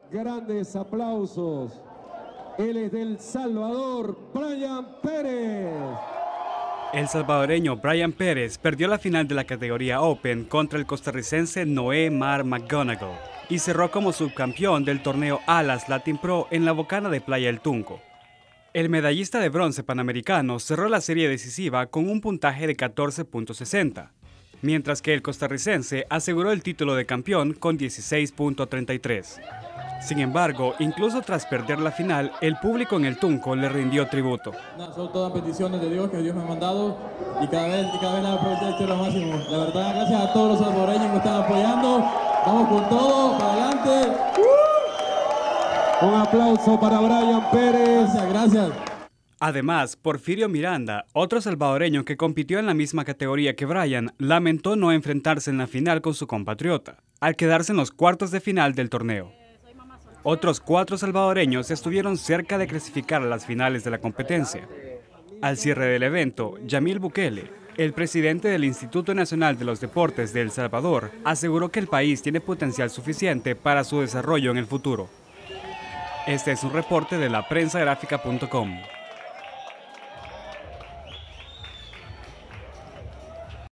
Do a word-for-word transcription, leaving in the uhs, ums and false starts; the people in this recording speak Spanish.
Grandes aplausos. Él es del Salvador, Brian Pérez. El salvadoreño Brian Pérez perdió la final de la categoría Open contra el costarricense Noé Mar McGonigal y cerró como subcampeón del torneo Alas Latin Pro en la Bocana de Playa El Tunco. El medallista de bronce panamericano cerró la serie decisiva con un puntaje de catorce punto sesenta, mientras que el costarricense aseguró el título de campeón con dieciséis punto treinta y tres. Sin embargo, incluso tras perder la final, el público en El Tunco le rindió tributo. No, son todas bendiciones de Dios que Dios me ha mandado y cada vez, y cada vez la aprovechar esto es lo máximo. La verdad, gracias a todos los salvadoreños que me están apoyando. Vamos con todo, para adelante. Un aplauso para Brian Pérez. Gracias, gracias. Además, Porfirio Miranda, otro salvadoreño que compitió en la misma categoría que Brian, lamentó no enfrentarse en la final con su compatriota, al quedarse en los cuartos de final del torneo. Otros cuatro salvadoreños estuvieron cerca de clasificar a las finales de la competencia. Al cierre del evento, Yamil Bukele, el presidente del Instituto Nacional de los Deportes de El Salvador, aseguró que el país tiene potencial suficiente para su desarrollo en el futuro. Este es un reporte de la prensa gráfica punto com.